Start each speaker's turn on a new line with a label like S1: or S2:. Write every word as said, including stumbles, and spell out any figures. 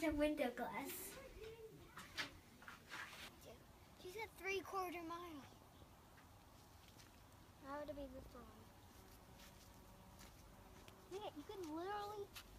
S1: the window glass.
S2: She said three quarter mile. How would it be this long? Yeah, you can literally